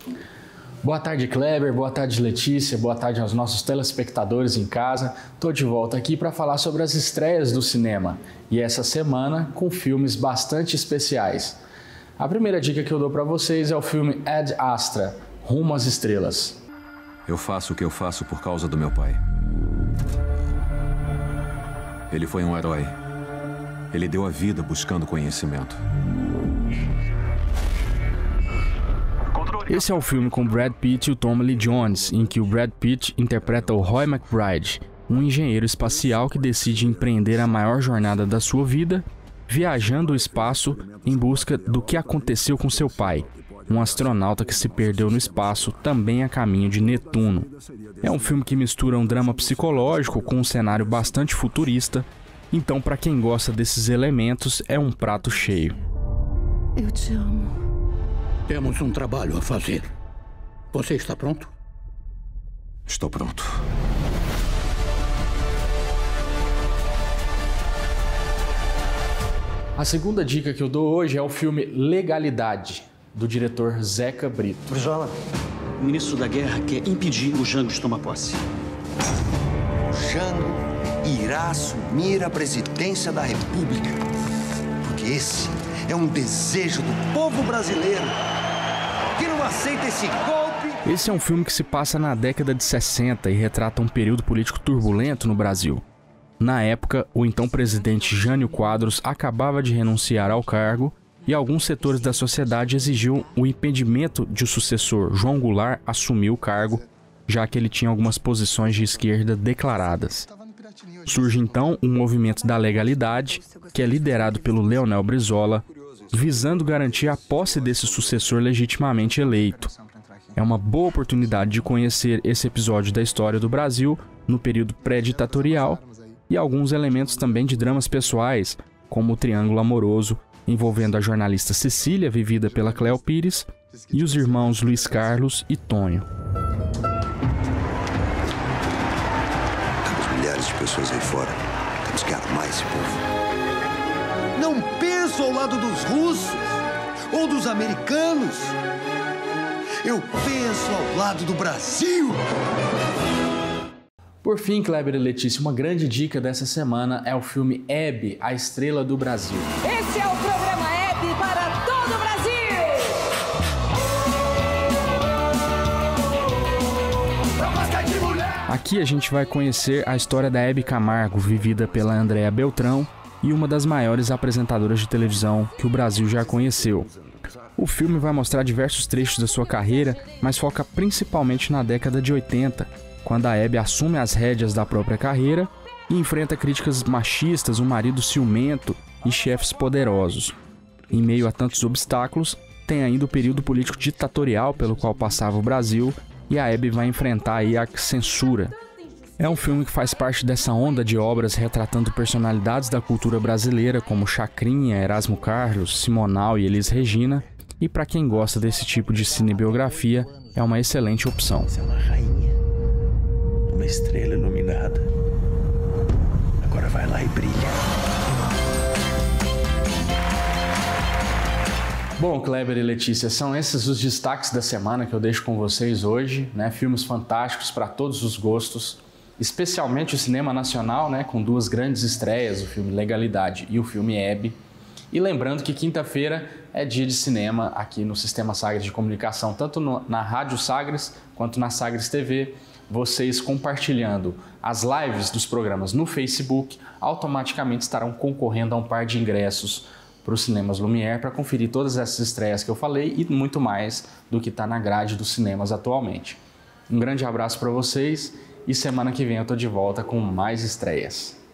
Boa tarde, Kleber, boa tarde, Letícia, boa tarde aos nossos telespectadores em casa. Estou de volta aqui para falar sobre as estreias do cinema e essa semana com filmes bastante especiais. A primeira dica que eu dou para vocês é o filme Ad Astra, Rumo às Estrelas. Eu faço o que eu faço por causa do meu pai. Ele foi um herói. Ele deu a vida buscando conhecimento. Esse é o filme com Brad Pitt e o Tommy Lee Jones, em que o Brad Pitt interpreta o Roy McBride, um engenheiro espacial que decide empreender a maior jornada da sua vida, viajando o espaço em busca do que aconteceu com seu pai, um astronauta que se perdeu no espaço também a caminho de Netuno. É um filme que mistura um drama psicológico com um cenário bastante futurista, então para quem gosta desses elementos é um prato cheio. Eu te amo. Temos um trabalho a fazer. Você está pronto? Estou pronto. A segunda dica que eu dou hoje é o filme Legalidade, do diretor Zeca Brito. Brizola, o ministro da Guerra quer impedir o Jango de tomar posse. O Jango irá assumir a presidência da República, porque esse é um desejo do povo brasileiro que não aceita esse golpe. Esse é um filme que se passa na década de 60 e retrata um período político turbulento no Brasil. Na época, o então presidente Jânio Quadros acabava de renunciar ao cargo e alguns setores da sociedade exigiam o impedimento de o sucessor, João Goulart, assumir o cargo, já que ele tinha algumas posições de esquerda declaradas. Surge então um movimento da legalidade, que é liderado pelo Leonel Brizola, visando garantir a posse desse sucessor legitimamente eleito. É uma boa oportunidade de conhecer esse episódio da história do Brasil no período pré-ditatorial e alguns elementos também de dramas pessoais, como o triângulo amoroso envolvendo a jornalista Cecília, vivida pela Cléo Pires, e os irmãos Luiz Carlos e Tonho. Temos milhares de pessoas aí fora. Temos que armar esse povo. Não penso ao lado dos russos ou dos americanos. Eu penso ao lado do Brasil. Por fim, Kleber e Letícia, uma grande dica dessa semana é o filme Hebe, a Estrela do Brasil. Esse é o programa Hebe para todo o Brasil! Aqui a gente vai conhecer a história da Hebe Camargo, vivida pela Andréa Beltrão, e uma das maiores apresentadoras de televisão que o Brasil já conheceu. O filme vai mostrar diversos trechos da sua carreira, mas foca principalmente na década de 80, quando a Hebe assume as rédeas da própria carreira e enfrenta críticas machistas, um marido ciumento e chefes poderosos. Em meio a tantos obstáculos, tem ainda o período político ditatorial pelo qual passava o Brasil e a Hebe vai enfrentar aí a censura. É um filme que faz parte dessa onda de obras retratando personalidades da cultura brasileira como Chacrinha, Erasmo Carlos, Simonal e Elis Regina, e para quem gosta desse tipo de cinebiografia, é uma excelente opção. Você é uma rainha, uma estrela iluminada. Agora vai lá e brilha. Bom, Kleber e Letícia, são esses os destaques da semana que eu deixo com vocês hoje, né? Filmes fantásticos para todos os gostos, especialmente o cinema nacional, né? Com duas grandes estreias, o filme Legalidade e o filme Hebe. E lembrando que quinta-feira é dia de cinema aqui no Sistema Sagres de Comunicação, tanto na Rádio Sagres quanto na Sagres TV. Vocês compartilhando as lives dos programas no Facebook, automaticamente estarão concorrendo a um par de ingressos para os cinemas Lumière para conferir todas essas estreias que eu falei e muito mais do que está na grade dos cinemas atualmente. Um grande abraço para vocês e semana que vem eu estou de volta com mais estreias.